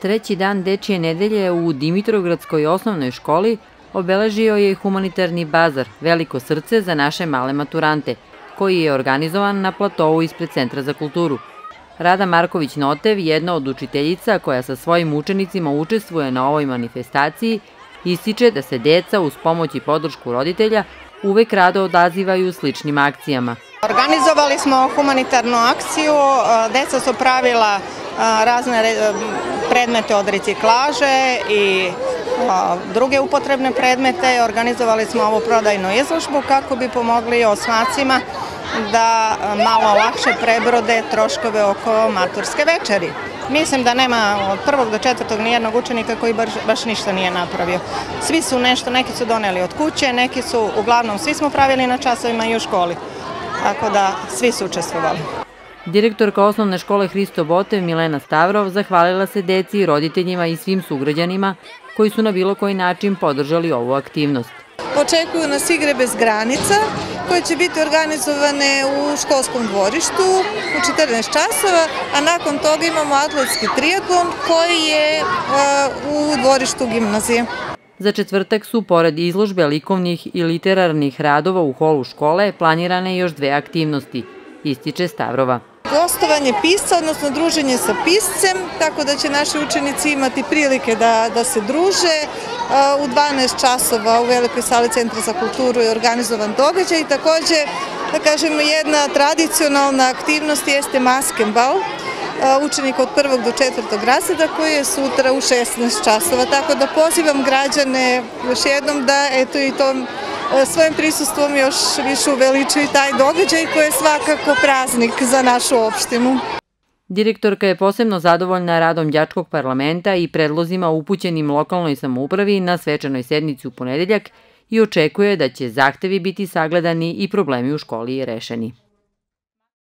Treći dan Dečije nedelje u Dimitrovgradskoj osnovnoj školi obeležio je humanitarni bazar Veliko srce za naše male maturante, koji je organizovan na platovu ispred Centra za kulturu. Rada Marković-Notev, jedna od učiteljica koja sa svojim učenicima učestvuje na ovoj manifestaciji, ističe da se deca uz pomoć i podršku roditelja uvek rado odazivaju sličnim akcijama. Organizovali smo humanitarnu akciju, deca su pravila razne predmete od reciklaže i druge upotrebne predmete. Organizovali smo ovu prodajnu izložbu kako bi pomogli osmacima da malo lakše prebrode troškove oko maturske večeri. Mislim da nema od 1. do 4. nijednog učenika koji baš ništa nije napravio. Svi su nešto, neki su doneli od kuće, neki su, uglavnom svi smo pravili na časovima i u školi. Tako da svi su učestvovali. Direktorka osnovne škole Hristo Botev Milena Stavrov zahvalila se deci i roditeljima i svim sugrađanima koji su na bilo koji način podržali ovu aktivnost. Očekuju nas igre bez granica koje će biti organizovane u školskom dvorištu u 14 časova, a nakon toga imamo atletski triatlon koji je u dvorištu gimnazije. Za četvrtak su, pored izložbe likovnih i literarnih radova u holu škole, planirane još dve aktivnosti, ističe Stavrova. Gostovanje pisca, odnosno druženje sa piscem, tako da će naši učenici imati prilike da se druže. U 12 časova u velikoj sali Centra za kulturu je organizovan događaj i takođe, da kažemo, jedna tradicionalna aktivnost jeste maskenbal učenika od 1. do 4. razreda koji je sutra u 16 časova. Tako da pozivam građane još jednom da eto i tom svojim prisustvom još više uveličuju taj događaj koji je svakako praznik za našu opštinu. Direktorka je posebno zadovoljna radom đačkog parlamenta i predlozima upućenim lokalnoj samoupravi na svečanoj sednici u ponedeljak i očekuje da će zahtevi biti sagledani i problemi u školi rešeni.